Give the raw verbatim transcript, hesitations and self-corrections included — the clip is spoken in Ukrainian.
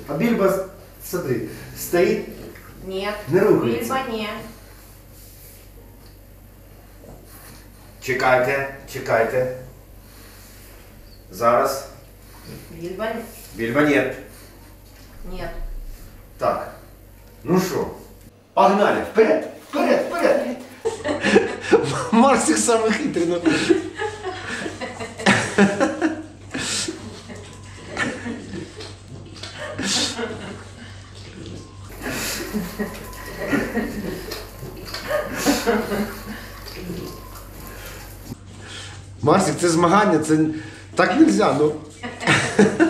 А Більба, смотри, стоїть, Нет. не рухається. Бильбо не. Чекайте, чекайте. Зараз. Бильбо не. Більба нет. Нет. Так. Ну що? Погнали! Вперед! Вперед! Вперед! Марсик самый хитрый. Ну. Марсик, це змагання, це так нельзя, ну.